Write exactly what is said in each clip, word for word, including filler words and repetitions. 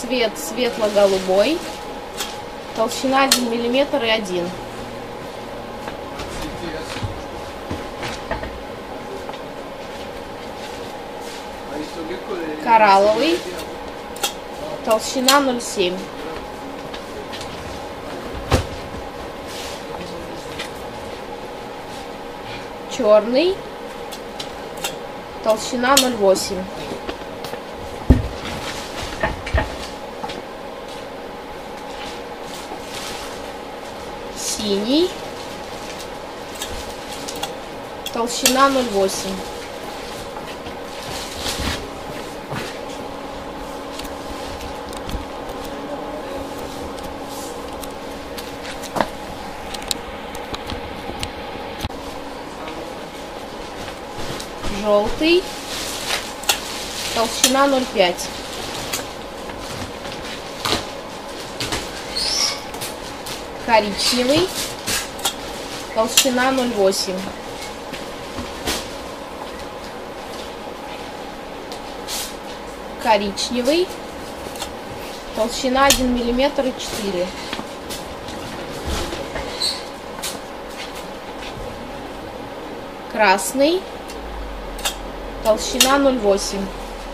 Цвет светло-голубой. Толщина один миллиметр и один. Коралловый. Толщина ноль семь. Черный. Толщина ноль восемь. Синий. Толщина ноль восемь. Желтый. Толщина ноль пять. Коричневый. Толщина ноль восемь. Коричневый. Толщина один миллиметр и четыре. Красный. Толщина ноль восемь.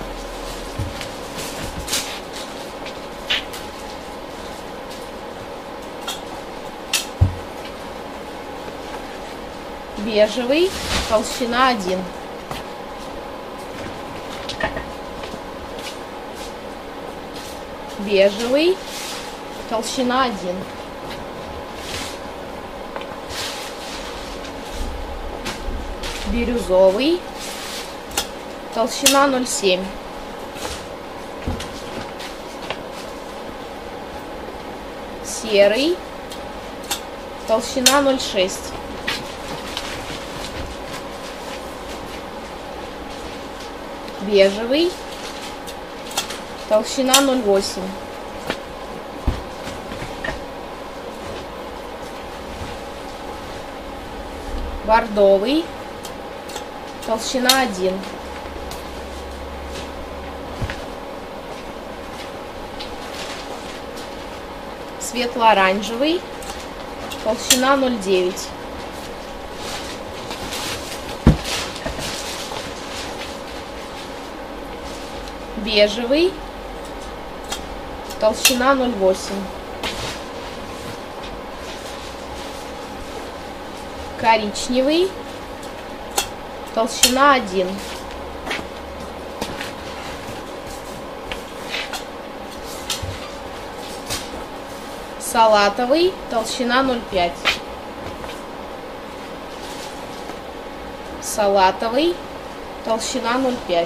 Бежевый. Толщина один. Бежевый. Толщина один. Бирюзовый. Толщина ноль семь. Серый. Толщина ноль шесть. Бежевый. Толщина ноль восемь. Бордовый. Толщина один. Светло-оранжевый. Толщина ноль девять. Бежевый. Толщина ноль восемь. Коричневый. Толщина один. Салатовый. Толщина ноль пять. Салатовый. Толщина ноль пять.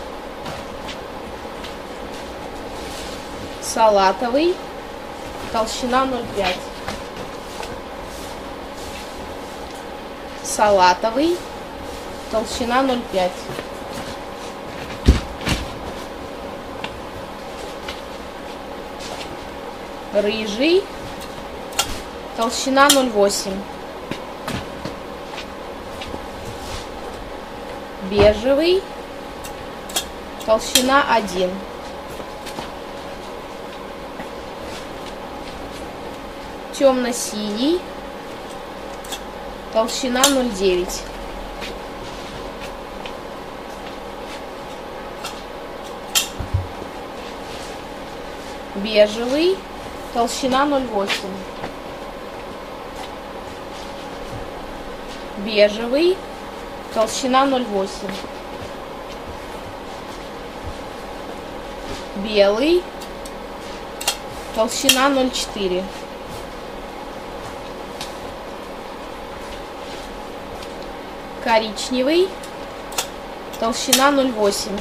Салатовый. Толщина ноль пять. Салатовый. Толщина ноль пять. Рыжий. Толщина ноль восемь. Бежевый. Толщина один. Темно-синий. Толщина ноль девять. Бежевый. Толщина ноль восемь. Бежевый. Толщина ноль восемь. Белый. Толщина ноль четыре. Коричневый. Толщина ноль восемь.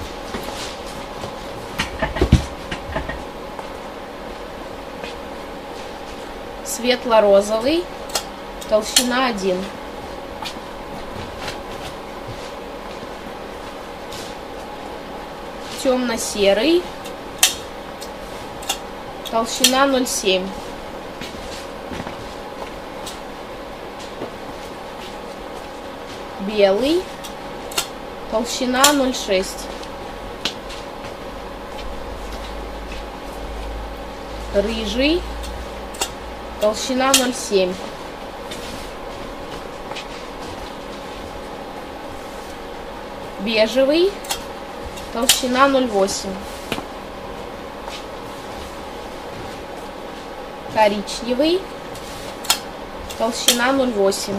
Светло-розовый. Толщина один. Темно-серый. Толщина ноль семь. Белый. Толщина ноль шесть. Рыжий, толщина ноль семь. Бежевый, толщина ноль восемь. Коричневый, толщина ноль восемь.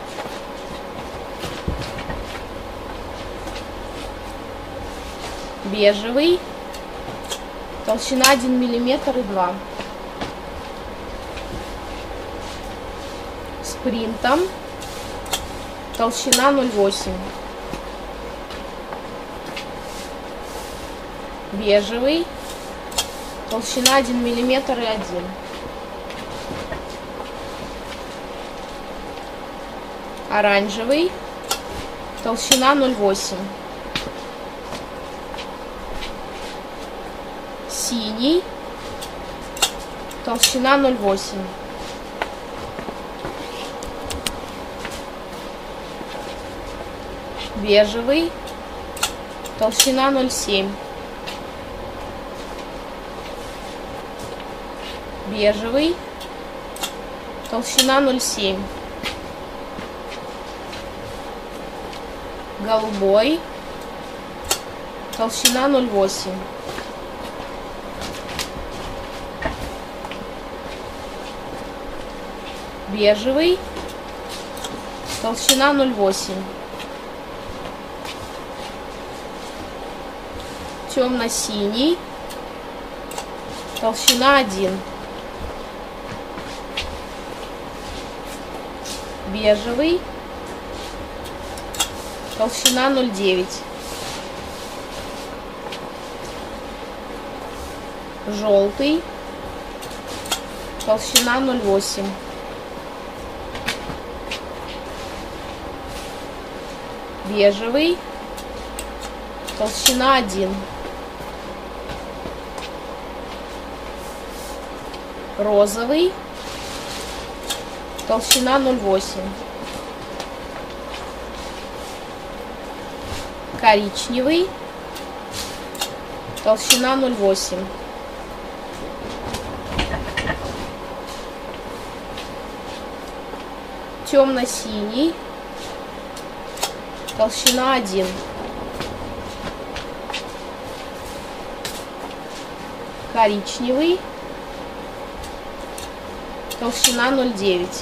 Бежевый, толщина один миллиметр и два. С принтом, толщина ноль восемь. Бежевый, толщина один миллиметр и один. Оранжевый, толщина ноль восемь. Синий, толщина ноль восемь. Бежевый, толщина ноль семь. Бежевый, толщина ноль семь. Голубой, толщина ноль восемь. Бежевый, толщина ноль восемь. Темно-синий, толщина один. Бежевый, толщина ноль девять. Желтый, толщина ноль восемь. Бежевый, толщина один. Розовый, толщина ноль восемь. Коричневый, толщина ноль восемь. Темно-синий, толщина один. Коричневый, толщина ноль девять.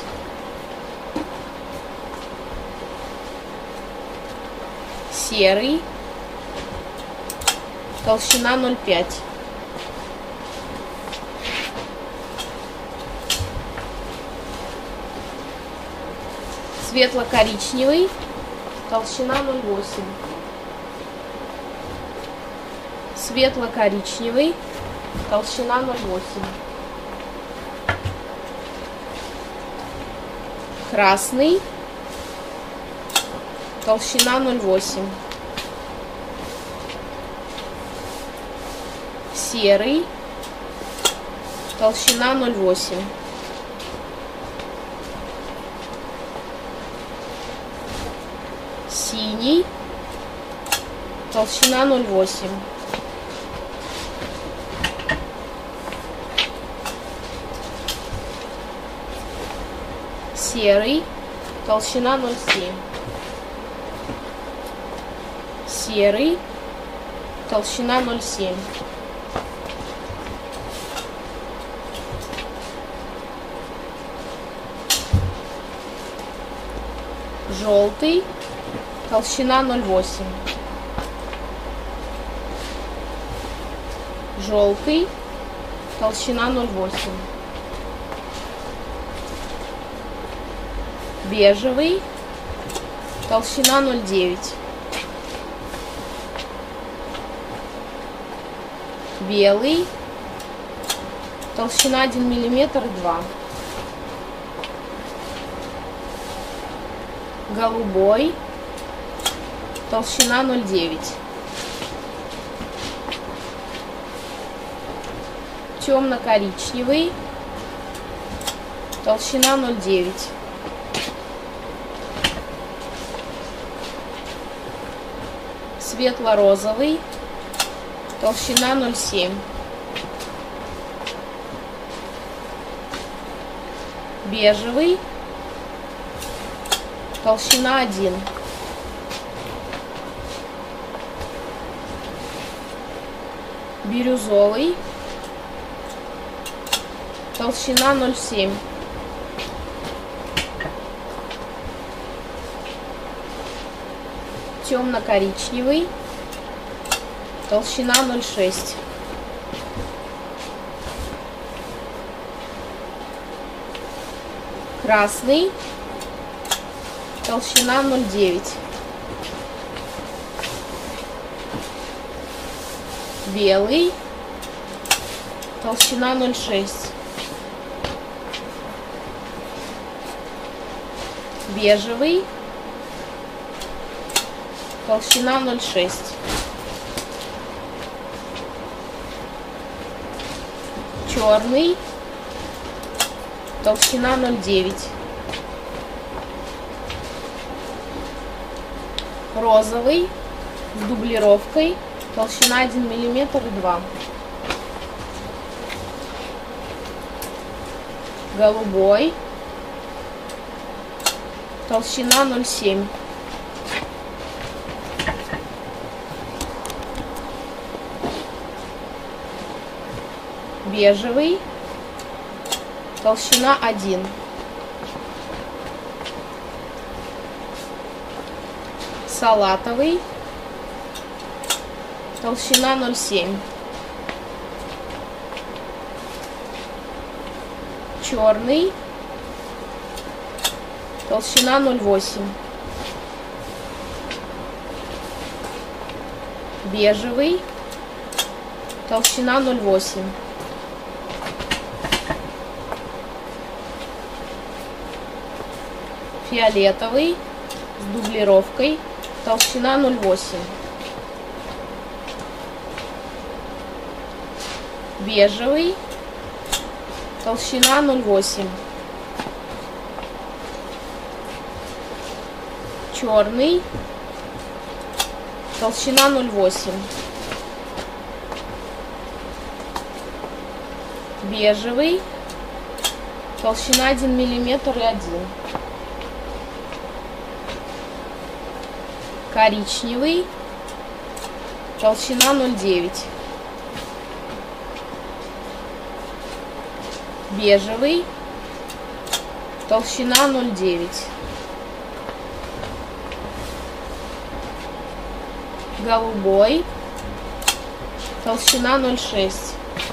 Серый, толщина ноль пять. Светло-коричневый, толщина ноль восемь. Светло-коричневый, толщина ноль восемь. Красный, толщина ноль восемь. Серый, толщина ноль восемь. Синий, толщина ноль восемь. Серый, толщина ноль семь. Серый, толщина ноль семь. Желтый, толщина ноль восемь. Желтый, толщина ноль восемь. Бежевый, толщина ноль девять. Белый, толщина один миллиметр два. Голубой, толщина ноль девять. Темно-коричневый, толщина ноль девять. Светло-розовый, толщина ноль семь. Бежевый, толщина один. Бирюзовый, толщина ноль семь. Темно-коричневый, толщина ноль шесть. Красный, толщина ноль девять. Белый, толщина ноль шесть. Бежевый, толщина ноль шесть. Черный, толщина ноль девять. Розовый с дублировкой, толщина один миллиметр и два. Голубой, толщина ноль семь. Бежевый, толщина один. Салатовый, толщина ноль семь. Черный, толщина ноль восемь. Бежевый, толщина ноль восемь. Фиолетовый с дублировкой, толщина ноль восемь. Бежевый, толщина ноль восемь. Черный, толщина ноль восемь. Бежевый, толщина один миллиметр и один. Коричневый, толщина ноль девять. Бежевый, толщина ноль девять. Голубой, толщина ноль шесть.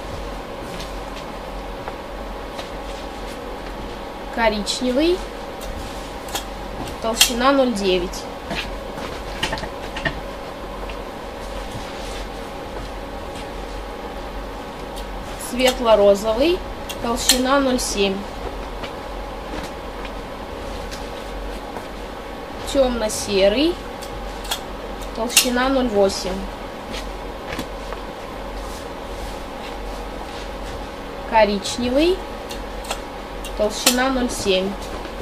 Коричневый, толщина ноль девять. Светло-розовый, толщина ноль семь. Темно-серый, толщина ноль восемь. Коричневый, толщина ноль семь.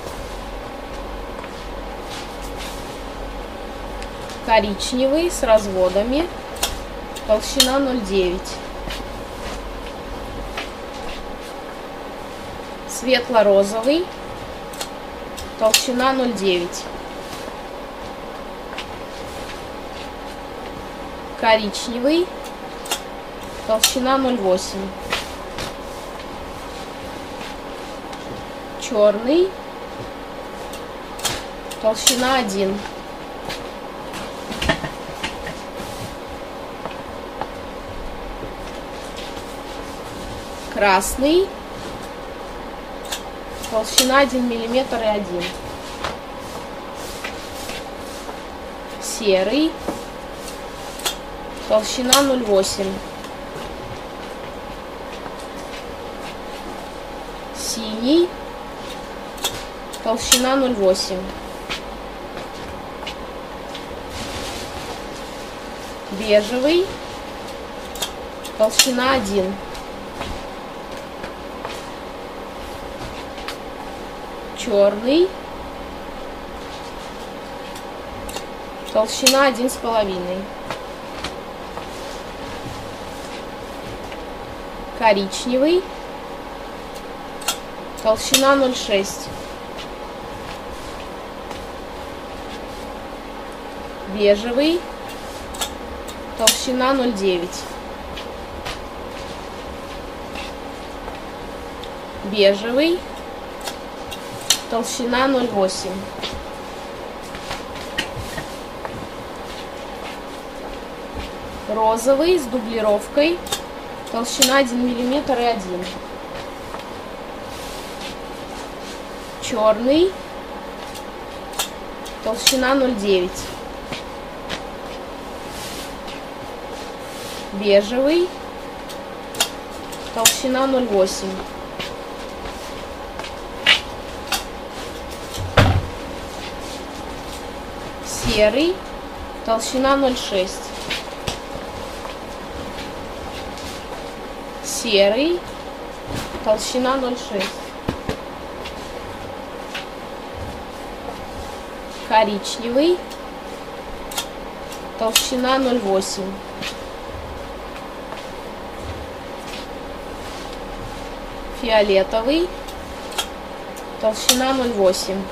Коричневый с разводами, толщина ноль девять. Светло-розовый, толщина ноль девять. Коричневый, толщина ноль восемь. Черный, толщина один. Красный, толщина один миллиметр и один. Серый, толщина ноль восемь. Синий, толщина ноль восемь. Бежевый, толщина один. Черный, толщина один с половиной. Коричневый, толщина ноль шесть. Бежевый, толщина ноль девять. Бежевый, толщина ноль восемь. Розовый с дублировкой, толщина один миллиметр и один. Черный, толщина ноль девять. Бежевый, толщина ноль восемь. Серый, толщина ноль шесть. Серый, толщина ноль шесть. Коричневый, толщина ноль восемь. Фиолетовый, толщина ноль восемь.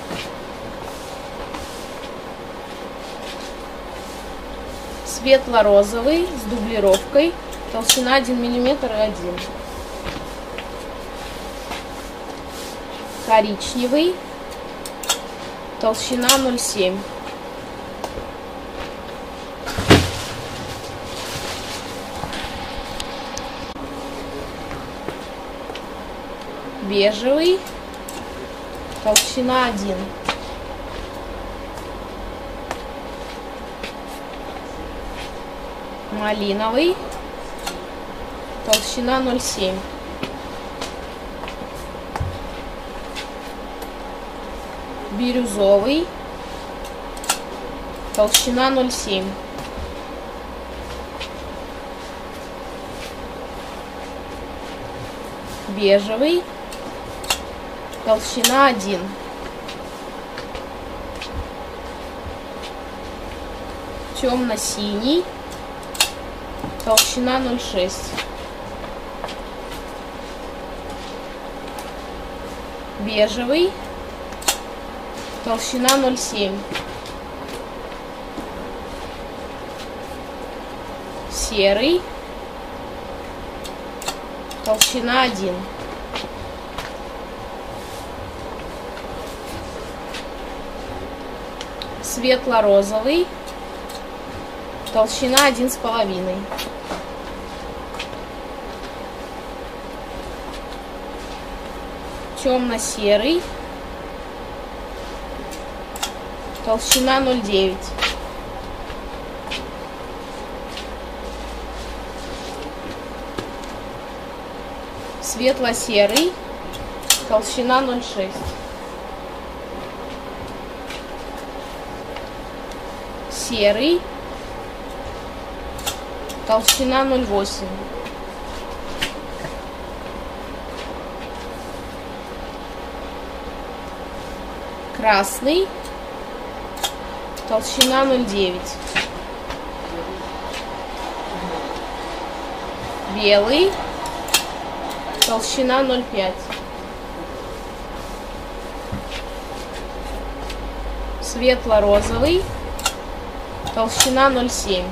Светло-розовый с дублировкой, толщина один миллиметр и один. Коричневый, толщина ноль семь. Бежевый, толщина один. Малиновый, толщина ноль семь. Бирюзовый, толщина ноль семь. Бежевый, толщина один. Темно-синий, толщина ноль шесть. Бежевый, толщина ноль семь. Серый, толщина один. Светло-розовый, толщина один с половиной. Темно-серый, толщина ноль девять. Светло-серый, толщина ноль шесть. Серый, толщина ноль восемь. Красный, толщина ноль девять. Белый, толщина ноль пять. Светло-розовый, толщина ноль семь.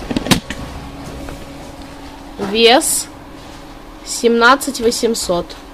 Вес семнадцать восемьсот.